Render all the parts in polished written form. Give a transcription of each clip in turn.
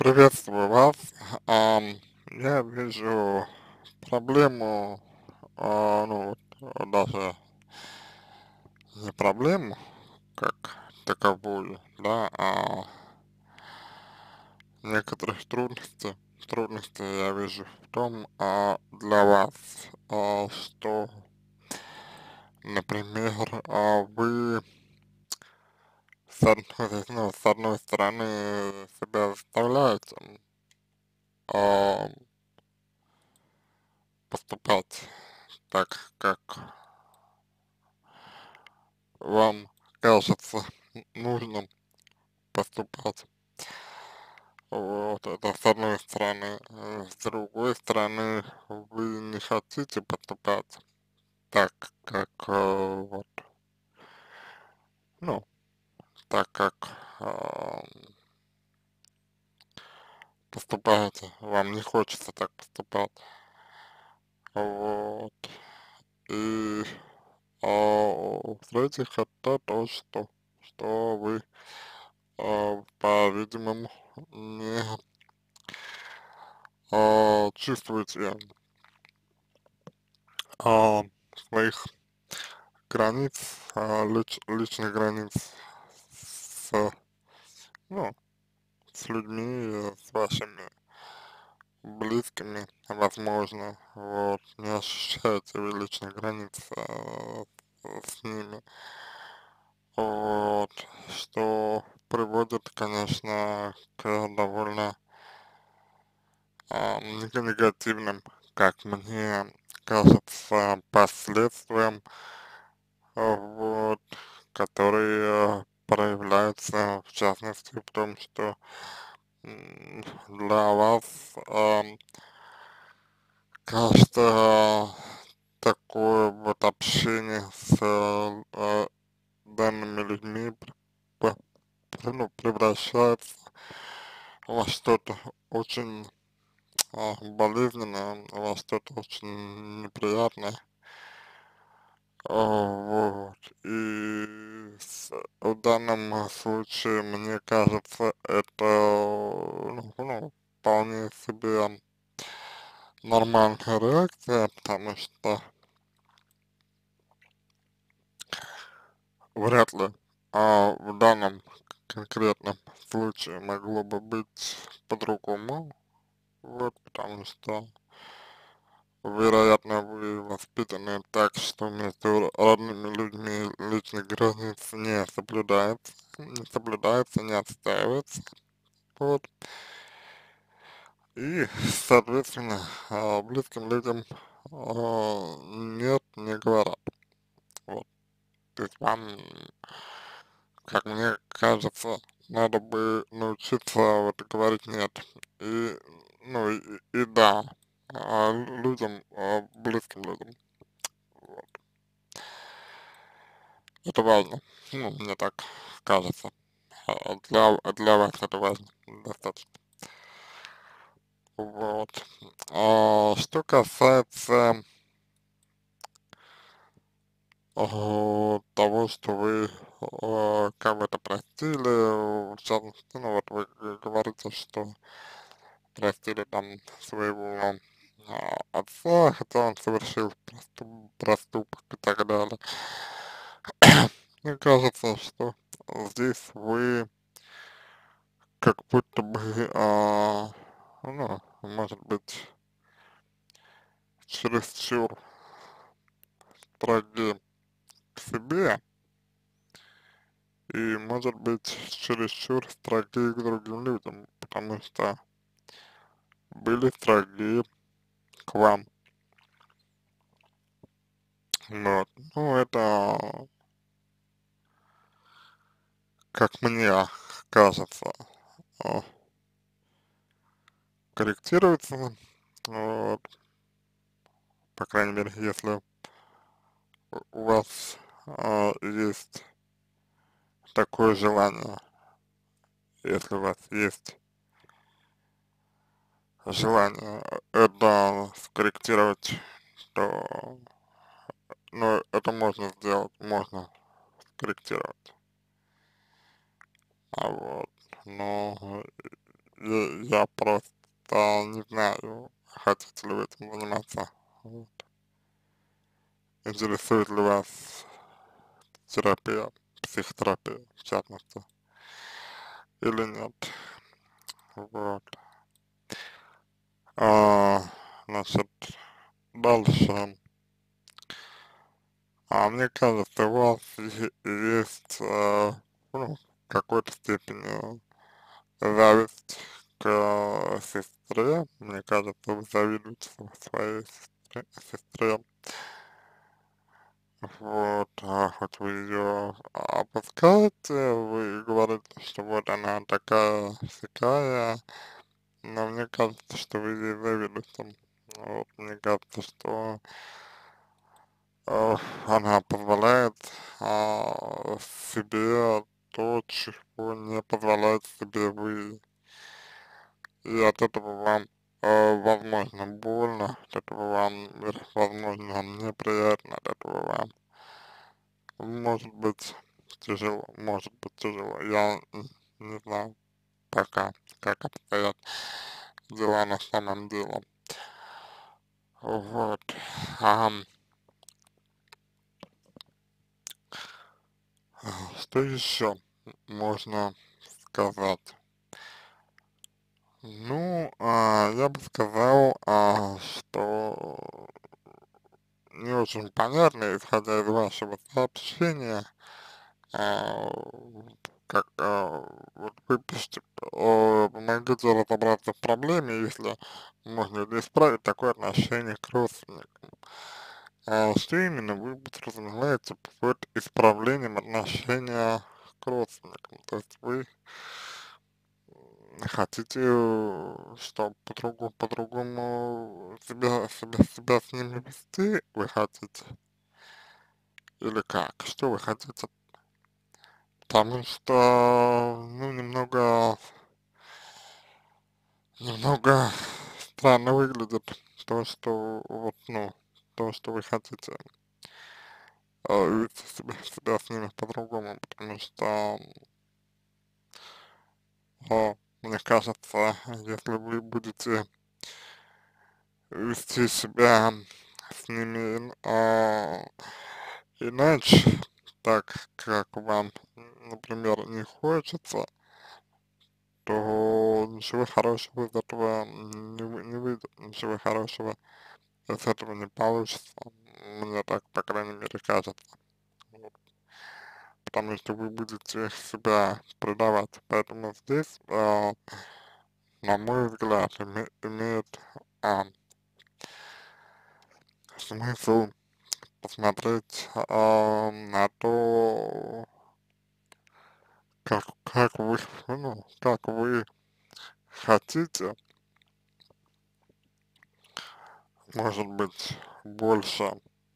Приветствую вас. Я вижу проблему, ну, вот, даже не проблему как таковую, да, некоторых трудности я вижу в том, для вас, что, например, вы с одной стороны себя заставляете, а, поступать так, как вам кажется нужным поступать. Вот, это с одной стороны. С другой стороны, вы не хотите поступать так, как, вот, ну, так, как поступаете. Вам не хочется так поступать. Вот. И, в-третьих, это то, что вы, по-видимому, не чувствуете своих границ, личных границ с, ну, с людьми, с вашими близкими, возможно, вот, не ощущаете вы личных границ с ними, вот, что приводит, конечно, к довольно негативным, как мне кажется, последствиям, вот, которые проявляются, в частности, в том, что для вас, кажется, такое вот общение с данными людьми ну, превращается во что-то очень болезненное, во что-то очень неприятное. Вот. И в данном случае, мне кажется, это, ну, вполне себе нормальная реакция, потому что вряд ли в данном конкретном случае могло бы быть по-другому, вот, потому что, вероятно, вы воспитаны так, что между родными людьми личных границ не соблюдается, не отстаивается, вот, и, соответственно, близким людям нет, не говорят, вот, то есть вам, как мне кажется, надо бы научиться вот говорить нет. И, ну, и да, людям, близким людям. Вот. Это важно. Ну, мне так кажется. Для вас это важно достаточно. Вот. Что касается того, что вы кого-то простили, в частности, ну вот вы говорите, что простили там своего отца, хотя он совершил проступок и так далее. Мне кажется, что здесь вы как будто бы, ну, может быть, чересчур строги к себе и, может быть, чересчур строги к другим людям, потому что были строги к вам. Вот. Ну, это, как мне кажется, а, корректируется, вот, по крайней мере, если у вас есть такое желание, если у вас есть желание это скорректировать, то, ну, это можно сделать, можно скорректировать, вот, но я просто не знаю, хотите ли вы этим заниматься. Вот. Интересует ли вас терапия, психотерапия, в частности, или нет. Вот. А, значит, дальше. Мне кажется, у вас есть, ну, в какой-то степени зависть к сестре. Мне кажется, вы завидуете своей сестре. Вот, хоть вы ее опускаете, вы говорите, что вот она такая, сякая, но мне кажется, что вы ей завидуете. Вот, мне кажется, что она позволяет себе то, чего не позволяет себе вы. И от этого вам, возможно, больно, от этого вам, возможно, неприятно, от этого вам может быть тяжело, может быть тяжело. Я не знаю пока, как обстоят дела на самом деле. Вот. Ам, что еще можно сказать? Ну, я бы сказал, что не очень понятно, исходя из вашего сообщения, а, как, вот вы пишете, помогите разобраться в проблеме, если можно ли исправить такое отношение к родственникам. Что именно вы подразумеваете под исправлением отношения к родственникам? То есть вы хотите, что по-другому себя с ними вести, вы хотите, или как? Что вы хотите? Потому что, ну, немного странно выглядит то, что вот, ну, то, что вы хотите, вести себя с ними по-другому, потому что, мне кажется, если вы будете вести себя с ними, иначе, так как вам, например, не хочется, то ничего хорошего из этого не выйдет, ничего хорошего из этого не получится. Мне так, по крайней мере, кажется. Вот. Потому что вы будете себя предавать. Поэтому здесь, на мой взгляд, имеет смысл посмотреть на то, как вы, ну, как вы хотите, может быть, больше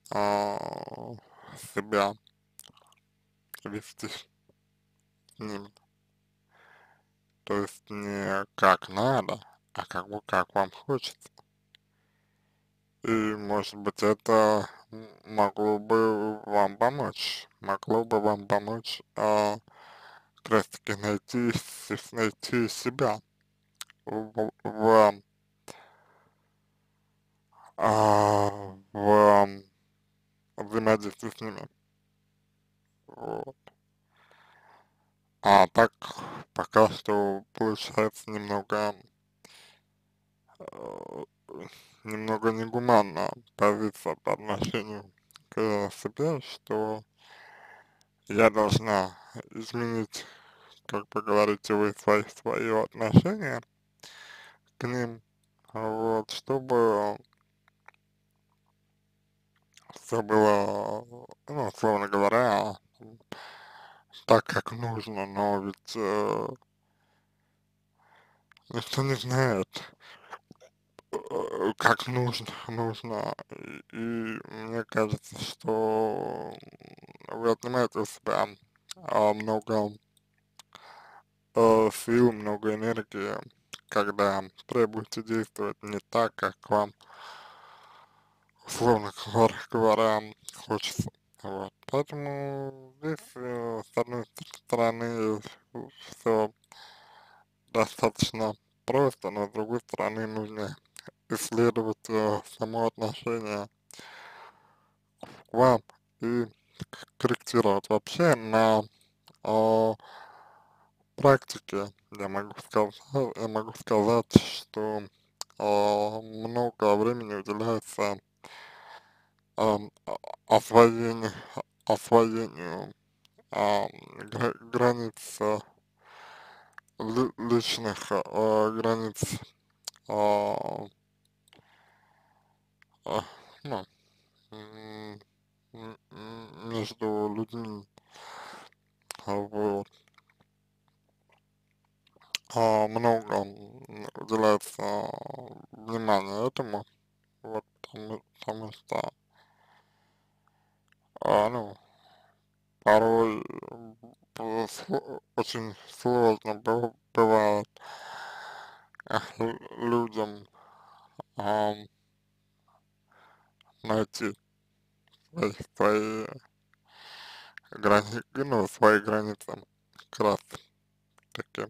себя вести с ним. То есть не как надо, а как вам хочется. И, может быть, это могло бы вам помочь, как раз таки найти себя в, в взаимодействии с ними. Вот. А так пока что получается э, немного негуманно позиция по отношению к себе, что я должна изменить, как вы говорите, вы свое отношение к ним, вот, чтобы все было, ну, условно говоря, так, как нужно, но ведь никто не знает, как нужно, и мне кажется, что вы отнимаете у себя много сил, много энергии, когда требуете действовать не так, как вам, условно говоря, хочется. Вот. Поэтому здесь, с одной стороны, все достаточно просто, но с другой стороны нужно исследовать само отношение к вам и корректировать. Вообще на э, практике я могу сказать, что много времени уделяется освоению, освоению границ личных границ а, а, ну, м, между людьми, вот. Много уделяется внимания этому, вот, потому что, ну, порой очень сложно бывает людям найти свои границы как раз таки,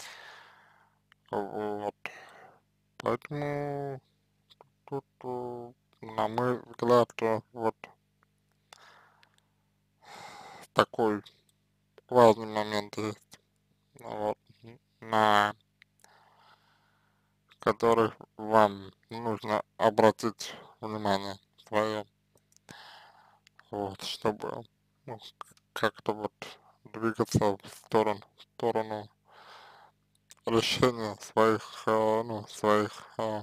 вот. Поэтому тут, на мой взгляд, вот такой важный момент есть, вот, на который вам нужно обратить внимание свое, вот, чтобы, ну, как-то вот двигаться в сторону решения своих, ну, своих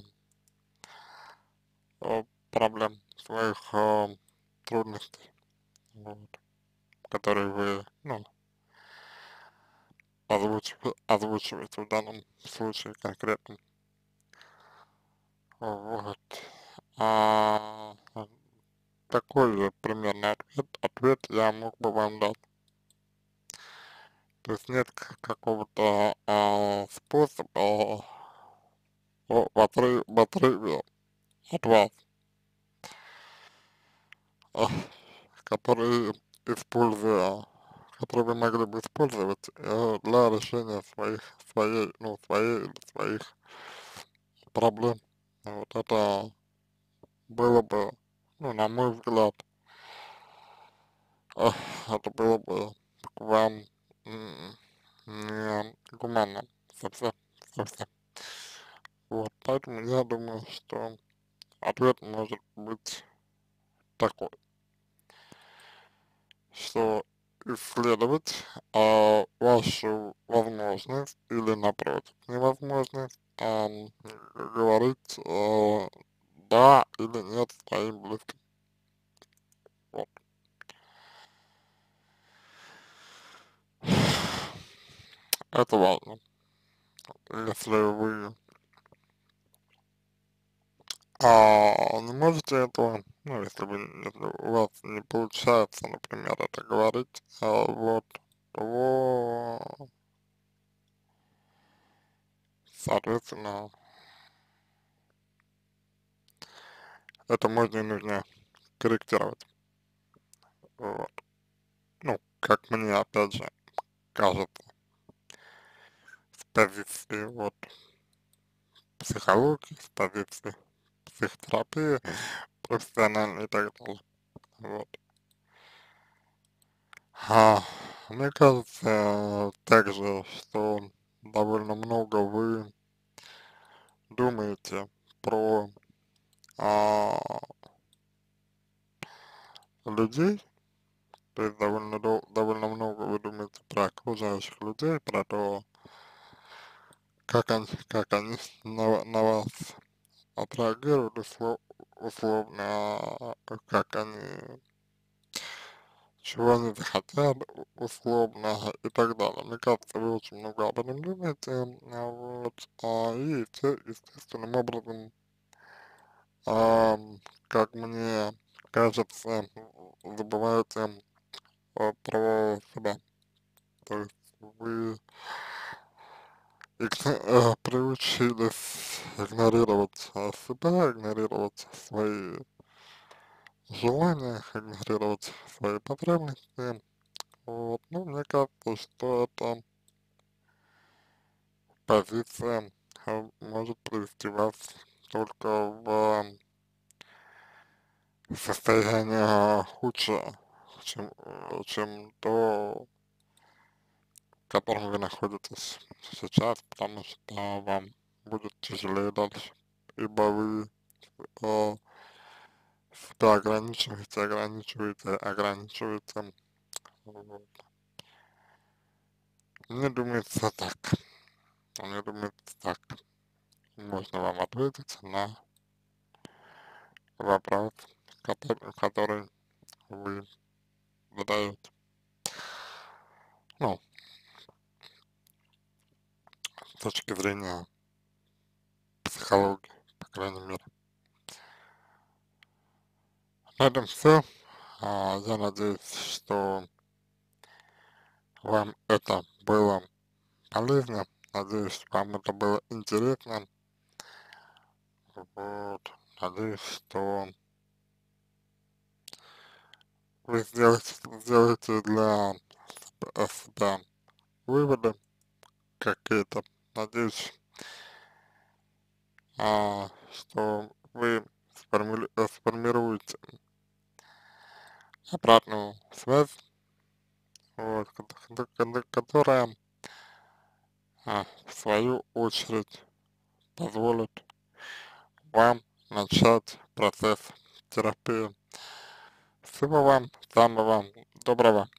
проблем, своих трудностей, вот, которые вы, ну, озвучиваете в данном случае конкретно. Вот. А, такой же примерный ответ я мог бы вам дать. То есть нет какого-то способа в отрыве от вас, а, который используя, который вы могли бы использовать для решения своей или своих проблем. Вот это было бы, ну, на мой взгляд, а, это было бы к вам не гуманно совсем, совсем. Вот, поэтому я думаю, что ответ может быть такой, что исследовать вашу возможность или напротив невозможность говорить да или нет своим близким. Вот. Это важно. Если вы не можете этого, ну, если у вас не получается, например, это говорить, вот, то, соответственно, это можно и нужно корректировать. Вот. Ну, как мне, опять же, кажется, с позиции вот психологии, с позиции психотерапии, профессиональной и так далее. Вот. А, мне кажется также, что довольно много вы думаете про а, людей, то есть довольно много вы думаете про окружающих людей, про то, как они на вас отреагируют условно, как они, чего они захотят условно и так далее. Мне кажется, вы очень много об этом думаете, вот, и естественным образом, как мне кажется, забываете про себя. То есть вы приучились игнорировать себя, игнорировать свои желания, игнорировать свои потребности. Вот. Ну, мне кажется, что это позиция может привести вас только в состояние худшее, чем то, в котором вы находитесь сейчас, потому что вам будет тяжелее дальше, ибо вы э, себя ограничиваете. Вот. Мне думается так, мне думается так, можно вам ответить на вопрос, который вы задаете. Ну, с точки зрения психологии, по крайней мере. На этом все. Я надеюсь, что вам это было полезно. Надеюсь, вам это было интересно. Вот. Надеюсь, что вы сделаете для себя выводы какие-то. Надеюсь, что вы сформируете обратную связь, вот, которая, в свою очередь, позволит вам начать процесс терапии. Всего вам самого доброго.